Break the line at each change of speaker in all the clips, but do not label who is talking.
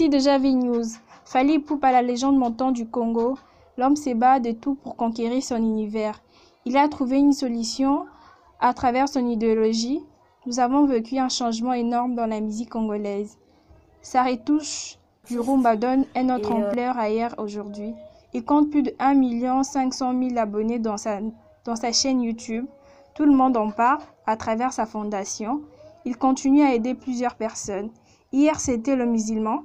Ici déjà V-News. Fally Ipupa, la légende montante du Congo, l'homme se bat de tout pour conquérir son univers. Il a trouvé une solution à travers son idéologie. Nous avons vécu un changement énorme dans la musique congolaise. Sa retouche du rumba donne une autre ampleur ailleurs aujourd'hui. Il compte plus de 1 500 000 abonnés dans sa chaîne YouTube. Tout le monde en parle à travers sa fondation. Il continue à aider plusieurs personnes. Hier, c'était le musulman.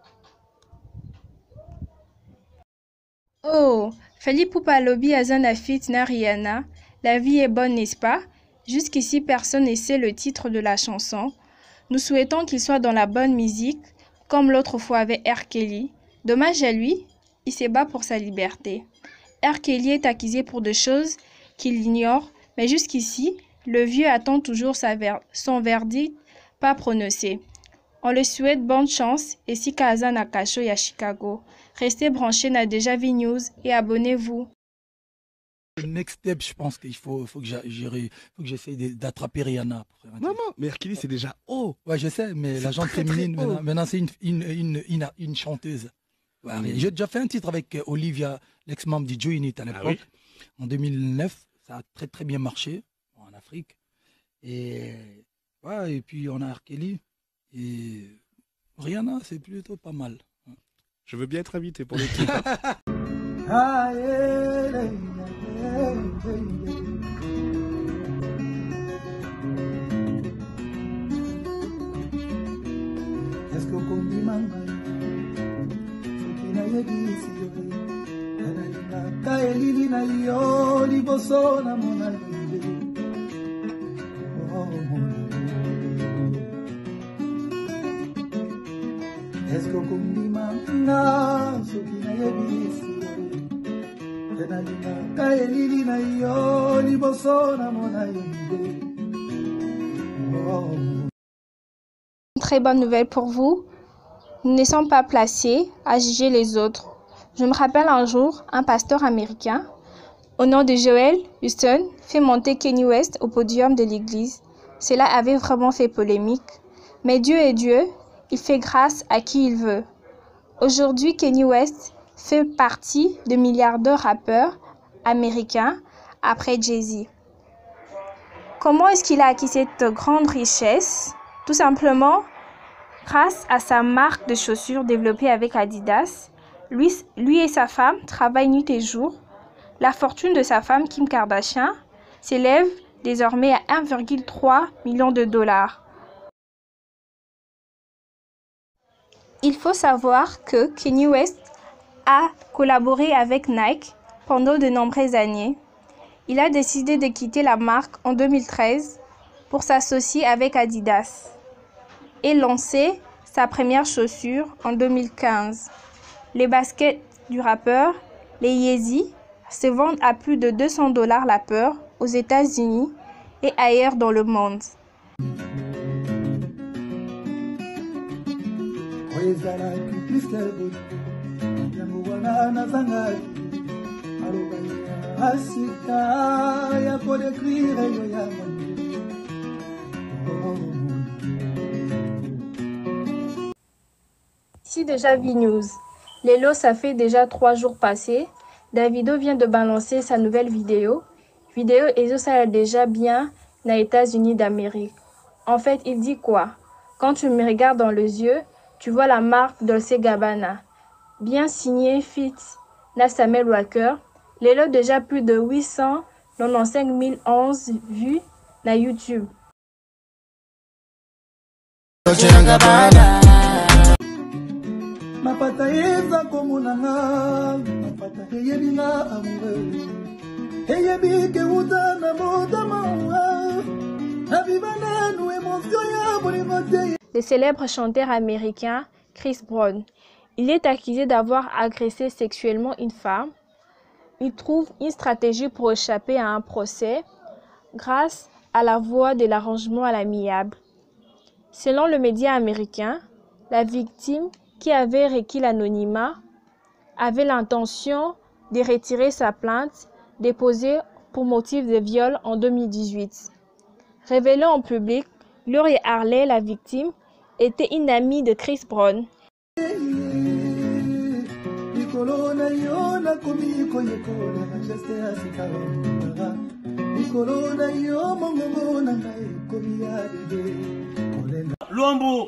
Oh, Fally Ipupa lobi azana fit na Rihanna. La vie est bonne, n'est-ce pas? Jusqu'ici, personne ne sait le titre de la chanson. Nous souhaitons qu'il soit dans la bonne musique, comme l'autre fois avec R. Kelly. Dommage à lui, il se bat pour sa liberté. R. Kelly est accusé pour des choses qu'il ignore, mais jusqu'ici, le vieux attend toujours son verdict pas prononcé. On le souhaite bonne chance et si Kaza Nakacho et à Chicago. Restez branchés na déjà V-News et abonnez-vous.
Le next step, je pense qu'il faut que j'essaye d'attraper Rihanna.
Non, mais R. Kelly, c'est déjà haut.
Ouais, je sais, mais la gente féminine, maintenant c'est une chanteuse. Ouais, j'ai déjà fait un titre avec Olivia, l'ex-membre du Joe Unit à l'époque, en 2009. Ça a très très bien marché en Afrique. Et puis on a R. Kelly. Et Rihanna, c'est plutôt pas mal.
Je veux bien être invité pour le titre.
Est-ce que
Une très bonne nouvelle pour vous. Nous ne sommes pas placés à juger les autres. Je me rappelle un jour, un pasteur américain, au nom de Joel Houston, fait monter Kanye West au podium de l'église. Cela avait vraiment fait polémique. Mais Dieu est Dieu, il fait grâce à qui il veut. Aujourd'hui, Kanye West fait partie des milliardaires rappeurs américains après Jay-Z. Comment est-ce qu'il a acquis cette grande richesse? Tout simplement grâce à sa marque de chaussures développée avec Adidas. Lui et sa femme travaillent nuit et jour. La fortune de sa femme, Kim Kardashian, s'élève désormais à 1,3 million de dollars. Il faut savoir que Kanye West a collaboré avec Nike pendant de nombreuses années. Il a décidé de quitter la marque en 2013 pour s'associer avec Adidas et lancer sa première chaussure en 2015. Les baskets du rappeur, les Yeezy, se vendent à plus de 200 $ la paire aux États-Unis et ailleurs dans le monde. Ici déjà V-News. Lelo, ça fait déjà 3 jours passés. Davido vient de balancer sa nouvelle vidéo. Vidéo et ça a déjà bien aux États-Unis d'Amérique. En fait, il dit quoi? Quand tu me regardes dans les yeux, tu vois la marque Dolce Gabbana. Bien signé Fit na Samuel Walker. Lelo déjà plus de 895 011 vues na YouTube. Le célèbre chanteur américain Chris Brown. Il est accusé d'avoir agressé sexuellement une femme. Il trouve une stratégie pour échapper à un procès grâce à la voie de l'arrangement à l'amiable. Selon le média américain, la victime, qui avait requis l'anonymat, avait l'intention de retirer sa plainte déposée pour motif de viol en 2018. Révélée en public, Gloria Harley, la victime, était une amie de Chris Brown.
Nicolona yo na komi koyekola Manchester asika Nicolona yo mongo na ngai komi aride
Luambo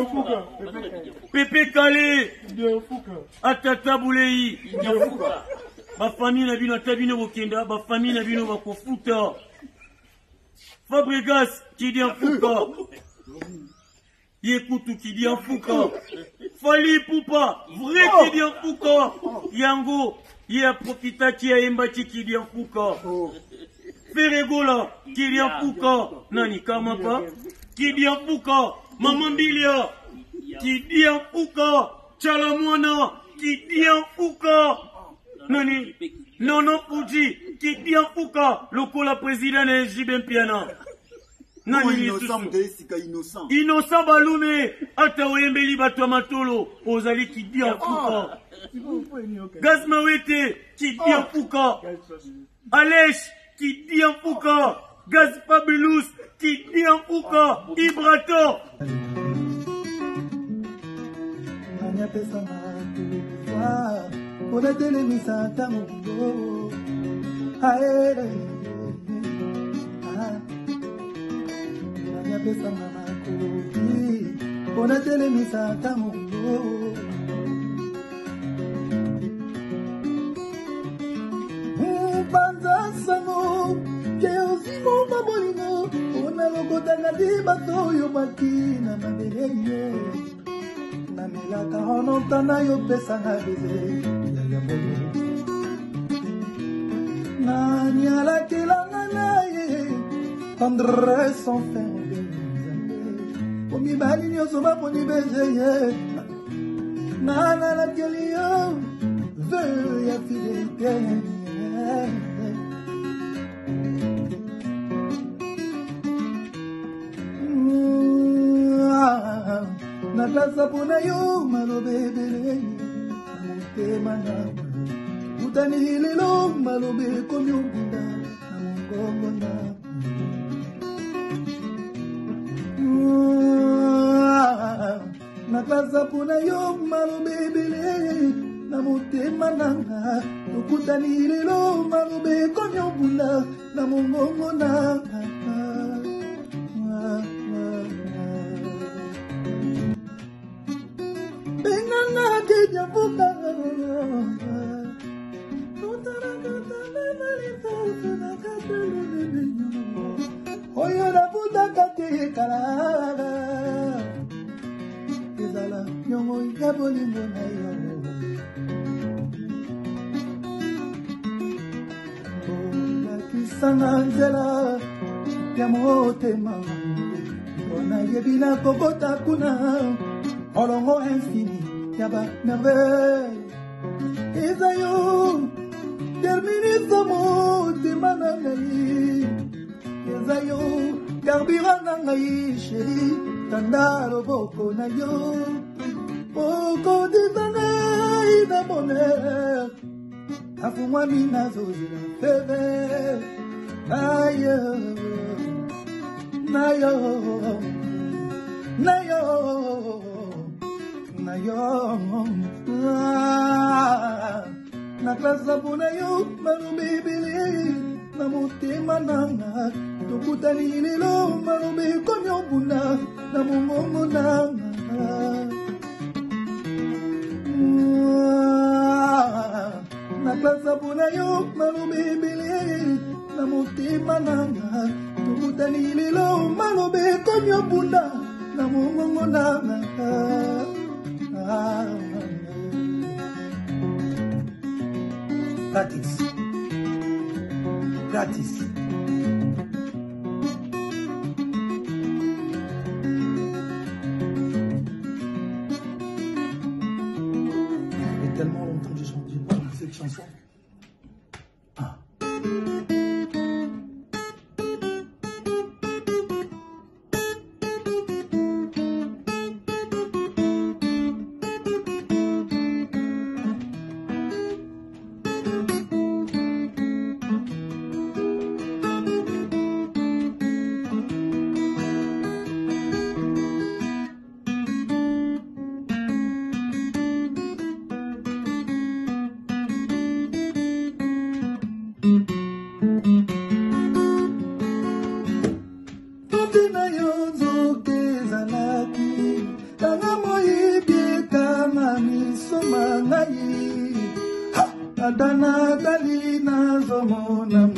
Pepe Kale Atata Boulei ba famille na bino tabino bokenda ba famille na bino bakofuta Fabregas qui dit en fouka Yekutu qui dit en fouka Fali Poupa vrai qui dit en fouka Yango Yé Profita qui a Mbati qui dit en fouka Ferregola qui dit en fouka Nani Kamapa qui dit en fouka Maman Bilia qui dit en fouka Chalamwana qui dit en fouka Nani Nono Fuji qui dit en fouka Lokola président de Jibem Piana Nani innocent innocent balume ata oyembeli bato ya matolo ozali qui dit en fouka Gazmawete qui dit en fouka Alech qui dit en fouka Gaz Fabulous qui dit en fouka Ibrato
Nanya pesa makuwa Ona tele misata mungo Aere Nanya pesa makuwa Ona tele misata mungo Banza sango Keo mama bolingo Ona lokota ngadi bato yo makina Mameleye Namelaka honotana yo pesa na beze Yaya moyo Nanyala kelanga naye Tendresse sans fin Omi bali nyoso baponi beze Nana la keli yo Veu ya fidélité Naklasa puna yo malobe bele Mutema na Utani hililo malobe komi ubunda Namungongo na Naklasa puna yo malobe bele Namutema na Ukutani hililo malobe komi ubunda Namungongo na Oyo na puta kate kala Ezala nyongo ya bolingo na yo Ola kisanga nzela ya motema Ona yebina kokota kuna Olongo infini Yaba merveille Ezayo Termini samo Temana ngai Ezayo Karbira ngai Chéri Tandalo boko na yo Boko disanai na bonheur Afumwa mina zozi na feve Nayo Nayo Nayo Nayo Naklasa puna yo Malumbe bele Namutema nanga Tukutani lelo Malumbe konyo bunda Namungongo nanga Naklasa puna yo Malumbe bele Namutema nanga Tukutani lelo Malumbe konyo bunda Namungongo nanga Gratis. Gratis. Il y a tellement longtemps que j'ai chanté cette chanson. na